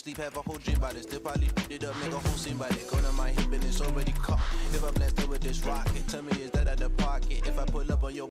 sleep, have a whole dream about it. Still probably beat it up, make a whole scene by it. Go to my hip and it's already caught. If I blast it with this rocket, tell me is that out the pocket? If I pull up on your